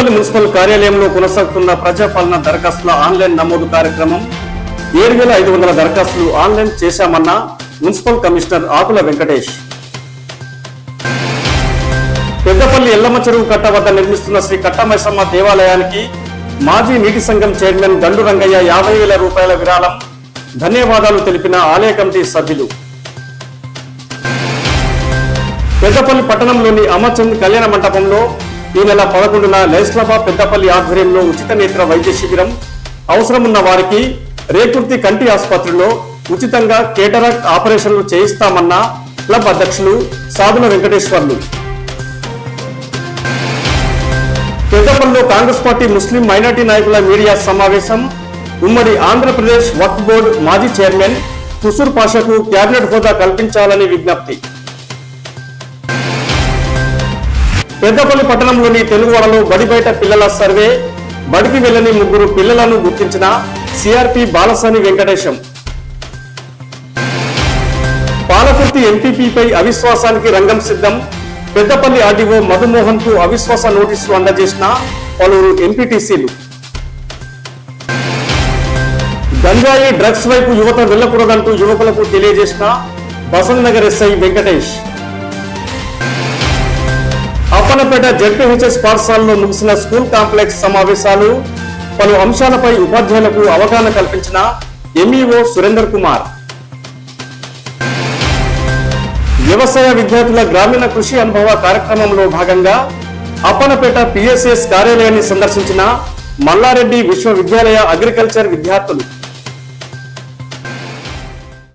Peddapalli municipal కార్యాలయంలో కొనసాగుతున్న ప్రజాపాలన దరఖాస్తుల ఆన్లైన్ నమోదు కార్యక్రమం 7,500 దరఖాస్తులు ఆన్లైన్ చేశామన్న మున్సిపల్ కమిషనర్ ఆకుల వెంకటేష్. పెద్దపల్లి ఎల్లమ్మ చెరువు కట్ట వద్ద నిర్మిస్తున్న శ్రీ కట్టమైసమ్మ దేవాలయానికి మాజీ నీటి సంఘం చైర్మన్ గండు రంగయ్య 50,000 రూపాయల విరాళం, ధన్యవాదాలు తెలిపిన ఆలయ కమిటీ సభ్యులు. పెద్దపల్లి పట్టణంలోని అమర్చంద్ కళ్యాణ మండపంలో ఈ నెల 11న లైస్లాబా పెద్దపల్లి ఆధ్వర్యంలో ఉచిత నేత్ర వైద్య శిబిరం, అవసరమున్న వారికి రేకుర్తి కంటి ఆసుపత్రిలో ఉచితంగా కేటరాక్ట్ ఆపరేషన్లు చేయిస్తామన్న క్లబ్ అధ్యక్షులు సాధుల వెంకటేశ్వర్లు. పెద్దపల్లిలో కాంగ్రెస్ పార్టీ ముస్లిం మైనార్టీ నాయకుల మీడియా సమావేశం. ఉమ్మడి ఆంధ్రప్రదేశ్ వక్ఫ్ బోర్డు మాజీ చైర్మన్ కుసూర్ పాషాకు క్యాబినెట్ హోదా కల్పించాలని విజ్ఞప్తి. పెద్దపల్లి పట్టణంలోని తెలుగువాడలో బడి బయట పిల్లల సర్వే, బడికి వెళ్లని 3 పిల్లలను గుర్తించిన సిఆర్పి బాలసాని వెంకటేశం. పాలకుర్తి ఎంపీపీపై అవిశ్వాసానికి రంగం సిద్ధం. పెద్దపల్లి ఆర్డీఓ మధుమోహన్ కు అవిశ్వాస నోటీసులు అందజేసిన పలువురు ఎంపీటీసీలు. గంజాయి డ్రగ్స్ వైపు యువత వెళ్లకూడదంటూ యువకులకు తెలియజేసిన బసంత్ నగర్ ఎస్ఐ వెంకటేష్. అప్పనపేట జెడ్పీహెచ్ఎస్ పాఠశాలలో ముగిసిన స్కూల్ కాంప్లెక్స్ సమావేశాలు, పలు అంశాలపై ఉపాధ్యాయులకు అవగాహన కల్పించిన ఎంఈఓ సురేందర్ కుమార్. వ్యవసాయ విద్యార్థుల గ్రామీణ కృషి అనుభవ కార్యక్రమంలో భాగంగా అప్పనపేట పిఎస్ఎస్ కార్యాలయాన్ని సందర్శించిన మల్లారెడ్డి విశ్వవిద్యాలయ అగ్రికల్చర్ విద్యార్థులు.